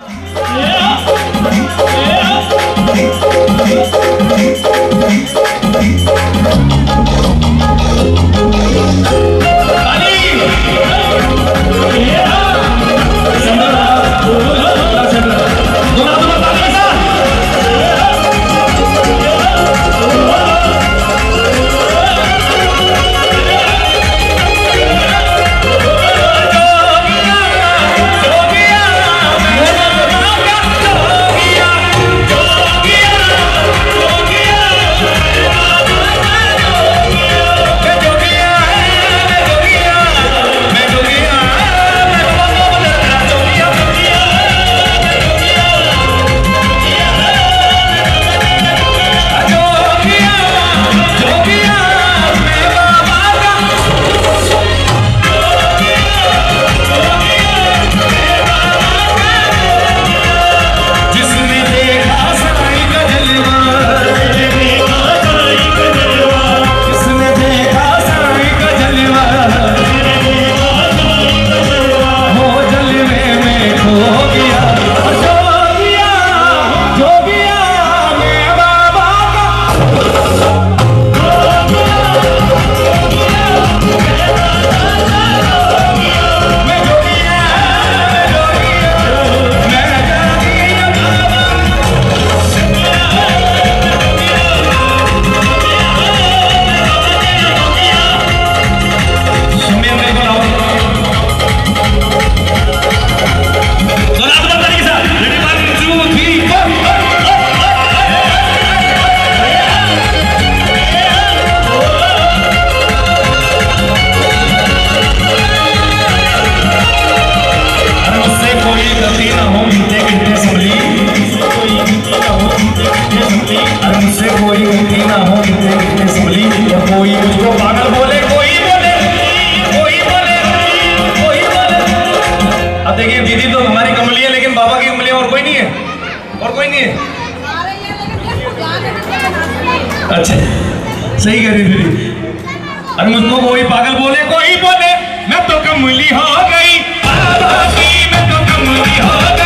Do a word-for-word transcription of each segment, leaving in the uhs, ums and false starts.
अच्छा सही कह रही थी। अरे मुझको कोई पागल बोले कोई बोले मैं तो कमली हो गई, मैं तो कमली हो गई।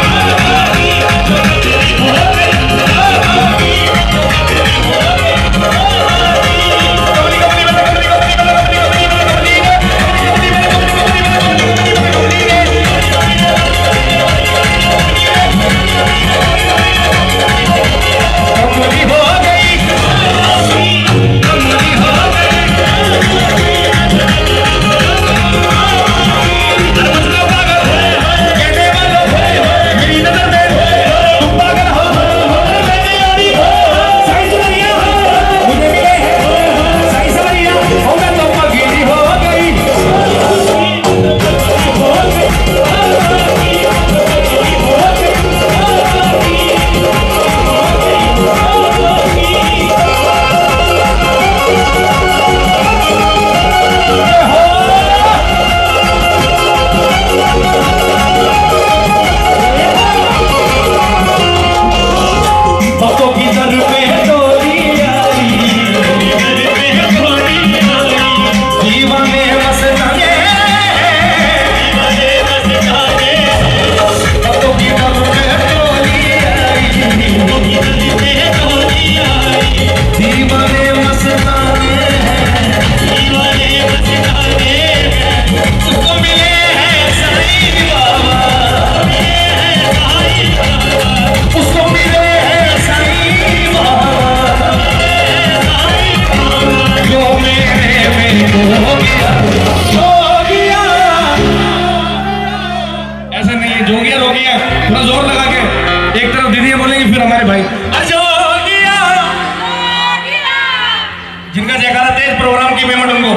जिनका जयकारा तेज प्रोग्राम की पेमेंट उनको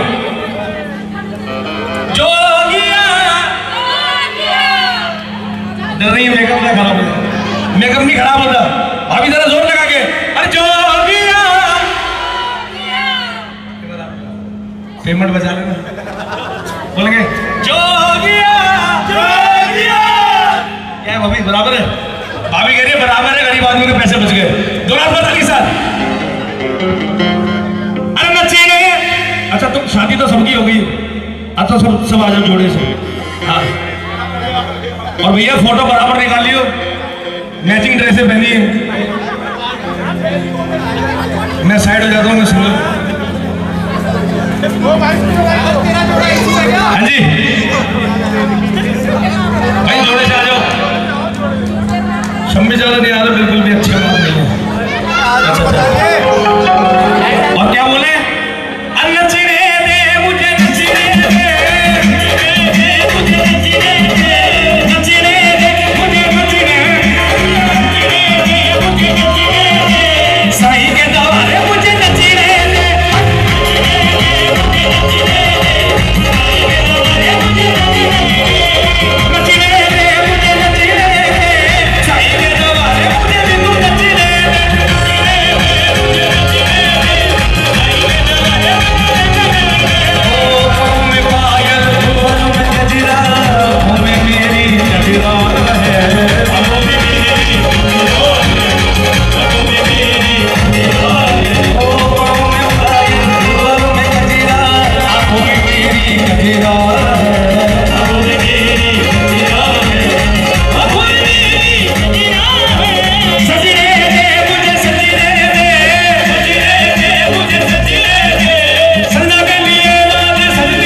जोगिया डर रही है। मेकअप ना खराब होता, मेकअप नहीं खराब होता। अभी जरा जोर लगा के अरे जोगिया पेमेंट बचा लेना, बोलेंगे जोगिया जोगिया। क्या है भाभी बराबर है? भाभी कह रही है बराबर है, गरीब आदमी के पैसे बच गए। दो लाख बता के साथ अच्छा तुम शादी तो सबकी हो गई, अब तो सब सब आ जाओ जोड़े से। हाँ और भैया फोटो बराबर निकाल लियो, मैचिंग ड्रेसें पहनी है। मैं साइड हो जाता हूँ, मैं सुनो। हाँ जी भाई, जोड़े से आ जाओ। शम्मी ज्यादा नहीं आ रहा, बिल्कुल भी अच्छा बात नहीं है। अच्छा, अच्छा। और क्या बोले? नचने दे मुझे, नचने दे मुझे, नचने दे, नचने दे मुझे, नचने मुझे, साईं के द्वारे मुझे नचने दे,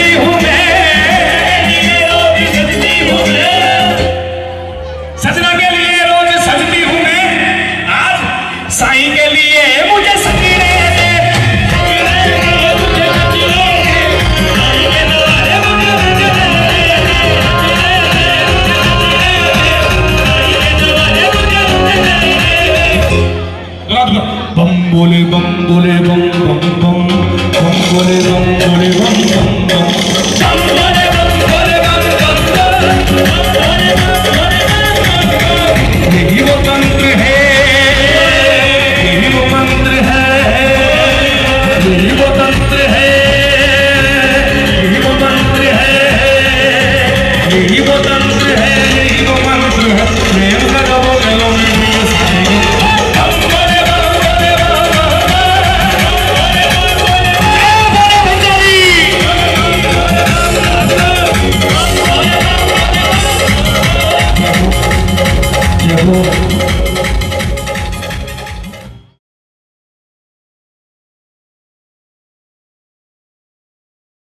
सजना के लिए